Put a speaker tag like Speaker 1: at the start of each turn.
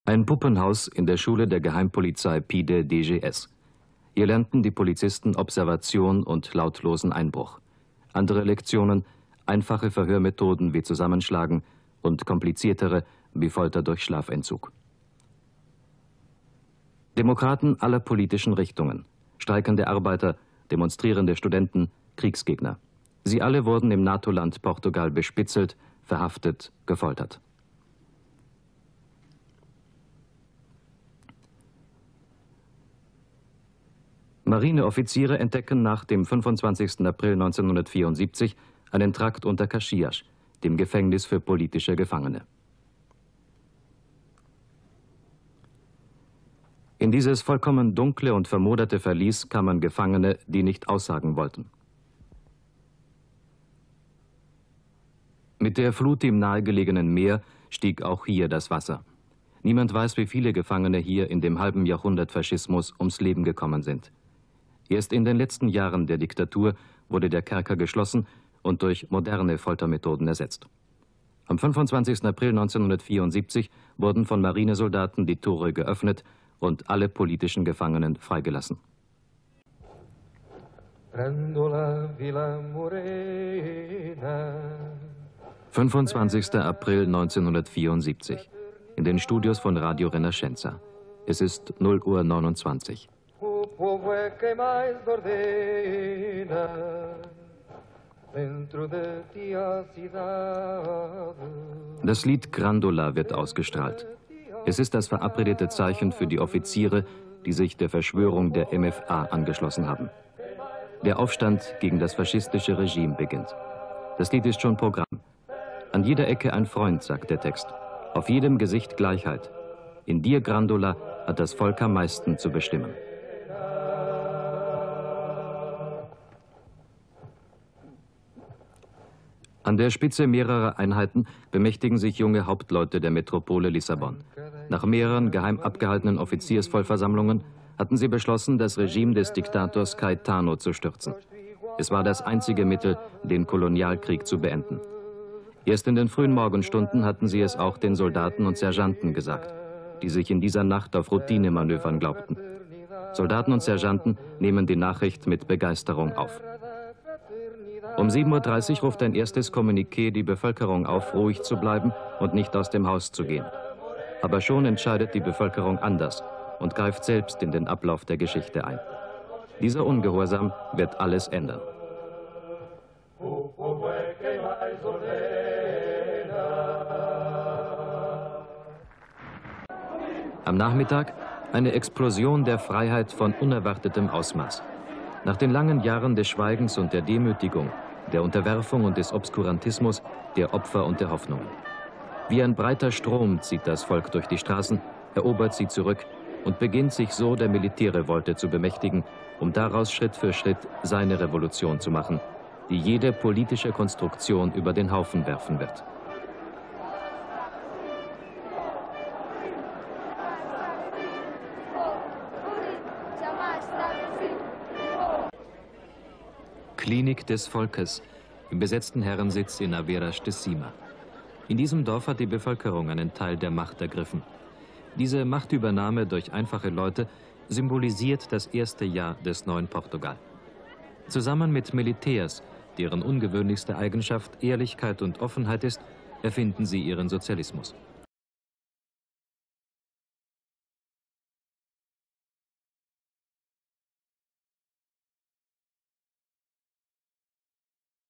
Speaker 1: Ein Puppenhaus in der Schule der Geheimpolizei PIDE DGS. Hier lernten die Polizisten Observation und lautlosen Einbruch. Andere Lektionen, einfache Verhörmethoden wie Zusammenschlagen und kompliziertere wie Folter durch Schlafentzug. Demokraten aller politischen Richtungen, streikende Arbeiter, demonstrierende Studenten, Kriegsgegner. Sie alle wurden im NATO-Land Portugal bespitzelt, verhaftet, gefoltert. Marineoffiziere entdecken nach dem 25. April 1974 einen Trakt unter Caxias, dem Gefängnis für politische Gefangene. In dieses vollkommen dunkle und vermoderte Verlies kamen Gefangene, die nicht aussagen wollten. Mit der Flut im nahegelegenen Meer stieg auch hier das Wasser. Niemand weiß, wie viele Gefangene hier in dem halben Jahrhundert Faschismus ums Leben gekommen sind. Erst in den letzten Jahren der Diktatur wurde der Kerker geschlossen und durch moderne Foltermethoden ersetzt. Am 25. April 1974 wurden von Marinesoldaten die Tore geöffnet und alle politischen Gefangenen freigelassen. 25. April 1974. In den Studios von Radio Renascença. Es ist 0:29 Uhr. Das Lied Grândola wird ausgestrahlt. Es ist das verabredete Zeichen für die Offiziere, die sich der Verschwörung der MFA angeschlossen haben. Der Aufstand gegen das faschistische Regime beginnt. Das Lied ist schon Programm. An jeder Ecke ein Freund, sagt der Text. Auf jedem Gesicht Gleichheit. In dir, Grândola, hat das Volk am meisten zu bestimmen. An der Spitze mehrerer Einheiten bemächtigen sich junge Hauptleute der Metropole Lissabon. Nach mehreren geheim abgehaltenen Offiziersvollversammlungen hatten sie beschlossen, das Regime des Diktators Caetano zu stürzen. Es war das einzige Mittel, den Kolonialkrieg zu beenden. Erst in den frühen Morgenstunden hatten sie es auch den Soldaten und Sergeanten gesagt, die sich in dieser Nacht auf Routinemanövern glaubten. Soldaten und Sergeanten nehmen die Nachricht mit Begeisterung auf. Um 7:30 Uhr ruft ein erstes Kommuniqué die Bevölkerung auf, ruhig zu bleiben und nicht aus dem Haus zu gehen. Aber schon entscheidet die Bevölkerung anders und greift selbst in den Ablauf der Geschichte ein. Dieser Ungehorsam wird alles ändern. Am Nachmittag eine Explosion der Freiheit von unerwartetem Ausmaß. Nach den langen Jahren des Schweigens und der Demütigung, der Unterwerfung und des Obskurantismus, der Opfer und der Hoffnungen. Wie ein breiter Strom zieht das Volk durch die Straßen, erobert sie zurück und beginnt sich so der Militärrevolte zu bemächtigen, um daraus Schritt für Schritt seine Revolution zu machen, die jede politische Konstruktion über den Haufen werfen wird. Klinik des Volkes, im besetzten Herrensitz in Aveiras de Cima. In diesem Dorf hat die Bevölkerung einen Teil der Macht ergriffen. Diese Machtübernahme durch einfache Leute symbolisiert das erste Jahr des neuen Portugal. Zusammen mit Militärs, deren ungewöhnlichste Eigenschaft Ehrlichkeit und Offenheit ist, erfinden sie ihren Sozialismus.